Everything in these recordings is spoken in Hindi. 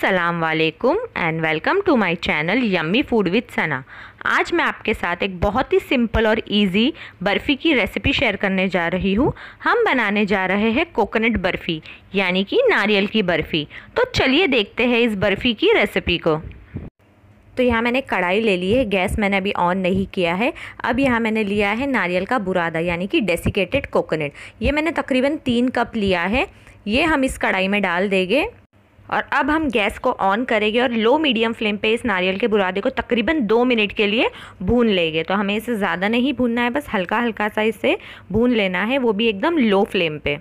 अस्सलाम वालेकुम and welcome to my channel yummy food with Sana. आज मैं आपके साथ एक बहुत ही सिंपल और इजी बर्फ़ी की रेसिपी शेयर करने जा रही हूँ। हम बनाने जा रहे हैं कोकोनट बर्फ़ी यानी कि नारियल की बर्फ़ी। तो चलिए देखते हैं इस बर्फ़ी की रेसिपी को। तो यहाँ मैंने कढ़ाई ले ली है, गैस मैंने अभी ऑन नहीं किया है। अब यहाँ मैंने लिया है नारियल का बुरादा यानी कि डेसिकेटेड कोकोनट। ये मैंने तकरीबन 3 कप लिया है। ये हम इस कढ़ाई में डाल देंगे और अब हम गैस को ऑन करेंगे और लो मीडियम फ्लेम पे इस नारियल के बुरादे को तकरीबन 2 मिनट के लिए भून लेंगे। तो हमें इसे ज़्यादा नहीं भूनना है, बस हल्का हल्का सा इसे भून लेना है, वो भी एकदम लो फ्लेम पे।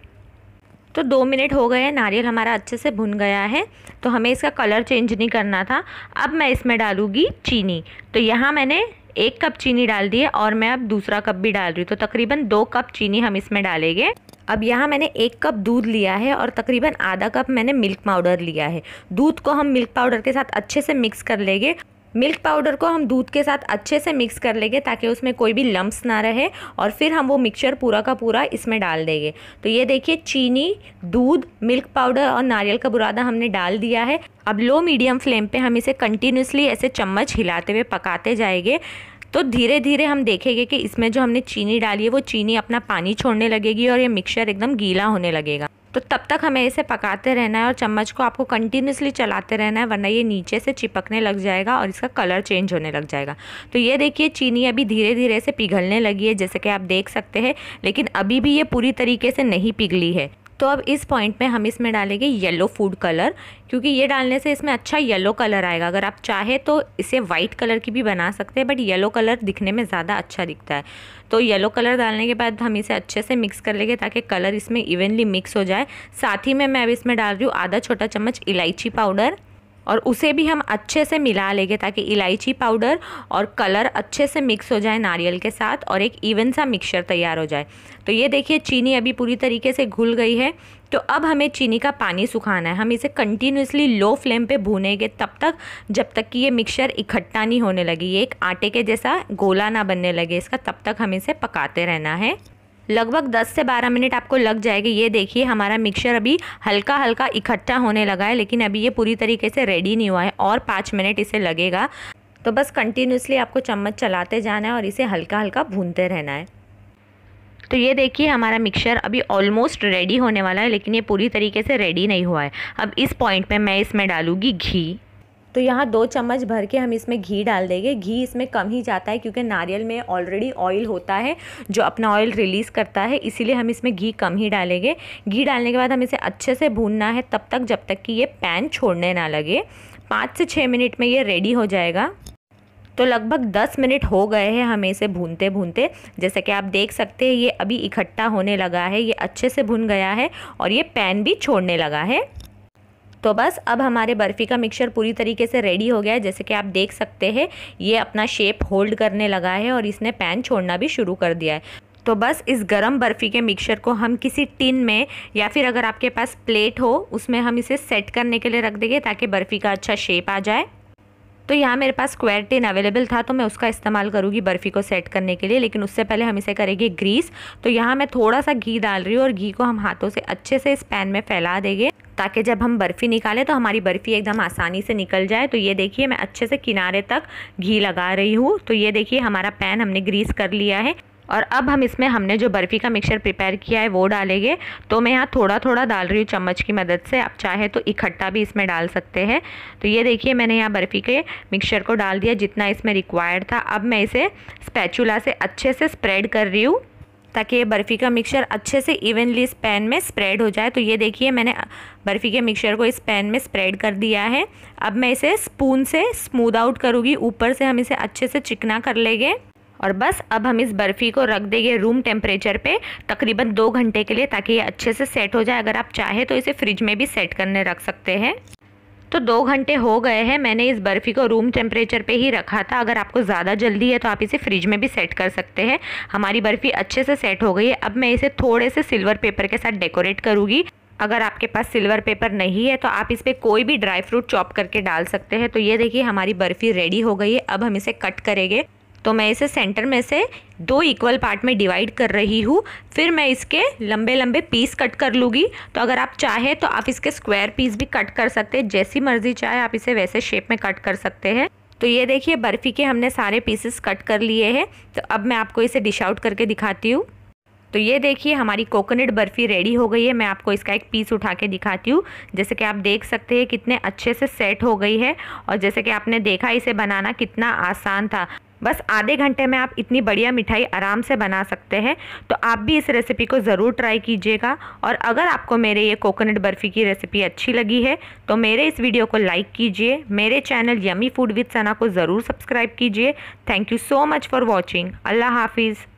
तो 2 मिनट हो गए हैं, नारियल हमारा अच्छे से भुन गया है। तो हमें इसका कलर चेंज नहीं करना था। अब मैं इसमें डालूँगी चीनी। तो यहाँ मैंने 1 कप चीनी डाल दी है और मैं अब दूसरा कप भी डाल रही हूँ। तो तकरीबन 2 कप चीनी हम इसमें डालेंगे। अब यहाँ मैंने 1 कप दूध लिया है और तकरीबन आधा कप मैंने मिल्क पाउडर लिया है। दूध को हम मिल्क पाउडर के साथ अच्छे से मिक्स कर लेंगे। मिल्क पाउडर को हम दूध के साथ अच्छे से मिक्स कर लेंगे ताकि उसमें कोई भी लम्प्स ना रहे और फिर हम वो मिक्सचर पूरा का पूरा इसमें डाल देंगे। तो ये देखिए, चीनी, दूध, मिल्क पाउडर और नारियल का बुरादा हमने डाल दिया है। अब लो मीडियम फ्लेम पे हम इसे कंटिन्यूसली ऐसे चम्मच हिलाते हुए पकाते जाएंगे। तो धीरे धीरे हम देखेंगे कि इसमें जो हमने चीनी डाली है वो चीनी अपना पानी छोड़ने लगेगी और ये मिक्सचर एकदम गीला होने लगेगा। तो तब तक हमें इसे पकाते रहना है और चम्मच को आपको कंटिन्यूसली चलाते रहना है, वरना ये नीचे से चिपकने लग जाएगा और इसका कलर चेंज होने लग जाएगा। तो ये देखिए, चीनी अभी धीरे धीरे से पिघलने लगी है, जैसे कि आप देख सकते हैं, लेकिन अभी भी ये पूरी तरीके से नहीं पिघली है। तो अब इस पॉइंट में हम इसमें डालेंगे येलो फूड कलर, क्योंकि ये डालने से इसमें अच्छा येलो कलर आएगा। अगर आप चाहे तो इसे वाइट कलर की भी बना सकते हैं, बट येलो कलर दिखने में ज़्यादा अच्छा दिखता है। तो येलो कलर डालने के बाद हम इसे अच्छे से मिक्स कर लेंगे ताकि कलर इसमें इवनली मिक्स हो जाए। साथ ही में मैं अब इसमें डाल रही हूँ आधा छोटा चम्मच इलायची पाउडर और उसे भी हम अच्छे से मिला लेंगे ताकि इलायची पाउडर और कलर अच्छे से मिक्स हो जाए नारियल के साथ और एक इवन सा मिक्सचर तैयार हो जाए। तो ये देखिए, चीनी अभी पूरी तरीके से घुल गई है। तो अब हमें चीनी का पानी सुखाना है। हम इसे कंटिन्यूसली लो फ्लेम पे भूनेंगे तब तक जब तक कि ये मिक्सचर इकट्ठा नहीं होने लगे, ये एक आटे के जैसा गोला ना बनने लगे इसका, तब तक हमें इसे पकाते रहना है। लगभग 10 से 12 मिनट आपको लग जाएगी। ये देखिए, हमारा मिक्सचर अभी हल्का हल्का इकट्ठा होने लगा है, लेकिन अभी ये पूरी तरीके से रेडी नहीं हुआ है और 5 मिनट इसे लगेगा। तो बस कंटिन्यूसली आपको चम्मच चलाते जाना है और इसे हल्का हल्का भूनते रहना है। तो ये देखिए, हमारा मिक्सचर अभी ऑलमोस्ट रेडी होने वाला है, लेकिन ये पूरी तरीके से रेडी नहीं हुआ है। अब इस पॉइंट पे मैं इसमें डालूँगी घी। तो यहाँ 2 चम्मच भर के हम इसमें घी डाल देंगे। घी इसमें कम ही जाता है क्योंकि नारियल में ऑलरेडी ऑयल होता है जो अपना ऑयल रिलीज़ करता है, इसीलिए हम इसमें घी कम ही डालेंगे। घी डालने के बाद हम इसे अच्छे से भूनना है तब तक जब तक कि ये पैन छोड़ने ना लगे। 5 से 6 मिनट में ये रेडी हो जाएगा। तो लगभग 10 मिनट हो गए हैं हमें इसे भूनते भूनते। जैसे कि आप देख सकते हैं, ये अभी इकट्ठा होने लगा है, ये अच्छे से भुन गया है और ये पैन भी छोड़ने लगा है। तो बस अब हमारे बर्फ़ी का मिक्सचर पूरी तरीके से रेडी हो गया है। जैसे कि आप देख सकते हैं, ये अपना शेप होल्ड करने लगा है और इसने पैन छोड़ना भी शुरू कर दिया है। तो बस इस गरम बर्फ़ी के मिक्सचर को हम किसी टिन में या फिर अगर आपके पास प्लेट हो उसमें हम इसे सेट करने के लिए रख देंगे ताकि बर्फ़ी का अच्छा शेप आ जाए। तो यहाँ मेरे पास स्क्वायर टिन अवेलेबल था तो मैं उसका इस्तेमाल करूँगी बर्फ़ी को सेट करने के लिए, लेकिन उससे पहले हम इसे करेंगे ग्रीस। तो यहाँ मैं थोड़ा सा घी डाल रही हूँ और घी को हम हाथों से अच्छे से इस पैन में फैला देंगे ताकि जब हम बर्फ़ी निकालें तो हमारी बर्फ़ी एकदम आसानी से निकल जाए। तो ये देखिए, मैं अच्छे से किनारे तक घी लगा रही हूँ। तो ये देखिए, हमारा पैन हमने ग्रीस कर लिया है और अब हम इसमें हमने जो बर्फ़ी का मिक्सचर प्रिपेयर किया है वो डालेंगे। तो मैं यहाँ थोड़ा थोड़ा डाल रही हूँ चम्मच की मदद से, आप चाहे तो इकट्ठा भी इसमें डाल सकते हैं। तो ये देखिए, मैंने यहाँ बर्फ़ी के मिक्सचर को डाल दिया जितना इसमें रिक्वायर्ड था। अब मैं इसे स्पैचुला से अच्छे से स्प्रेड कर रही हूँ ताकि ये बर्फ़ी का मिक्सचर अच्छे से इवनली इस पैन में स्प्रेड हो जाए। तो ये देखिए, मैंने बर्फ़ी के मिक्सचर को इस पैन में स्प्रेड कर दिया है। अब मैं इसे स्पून से स्मूद आउट करूँगी, ऊपर से हम इसे अच्छे से चिकना कर लेंगे और बस अब हम इस बर्फ़ी को रख देंगे रूम टेम्परेचर पे तकरीबन 2 घंटे के लिए ताकि ये अच्छे से सेट हो जाए। अगर आप चाहे तो इसे फ्रिज में भी सेट करने रख सकते हैं। तो 2 घंटे हो गए हैं, मैंने इस बर्फ़ी को रूम टेम्परेचर पे ही रखा था। अगर आपको ज़्यादा जल्दी है तो आप इसे फ्रिज में भी सेट कर सकते हैं। हमारी बर्फ़ी अच्छे से सेट हो गई है। अब मैं इसे थोड़े से सिल्वर पेपर के साथ डेकोरेट करूँगी। अगर आपके पास सिल्वर पेपर नहीं है तो आप इस पर कोई भी ड्राई फ्रूट चॉप करके डाल सकते हैं। तो ये देखिए, हमारी बर्फ़ी रेडी हो गई है। अब हम इसे कट करेंगे। तो मैं इसे सेंटर में से 2 इक्वल पार्ट में डिवाइड कर रही हूँ। फिर मैं इसके लंबे लंबे पीस कट कर लूँगी। तो अगर आप चाहे तो आप इसके स्क्वायर पीस भी कट कर सकते हैं, जैसी मर्ज़ी चाहे आप इसे वैसे शेप में कट कर सकते हैं। तो ये देखिए बर्फ़ी के हमने सारे पीसेस कट कर लिए हैं। तो अब मैं आपको इसे डिश आउट करके दिखाती हूँ। तो ये देखिए हमारी कोकोनट बर्फ़ी रेडी हो गई है। मैं आपको इसका एक पीस उठा के दिखाती हूँ। जैसे कि आप देख सकते हैं कितने अच्छे से सेट हो गई है, और जैसे कि आपने देखा इसे बनाना कितना आसान था। बस आधे घंटे में आप इतनी बढ़िया मिठाई आराम से बना सकते हैं। तो आप भी इस रेसिपी को ज़रूर ट्राई कीजिएगा। और अगर आपको मेरे ये कोकोनट बर्फ़ी की रेसिपी अच्छी लगी है तो मेरे इस वीडियो को लाइक कीजिए, मेरे channel yummy food with Sana को ज़रूर सब्सक्राइब कीजिए। Thank you so much for watching. अल्लाह हाफिज़।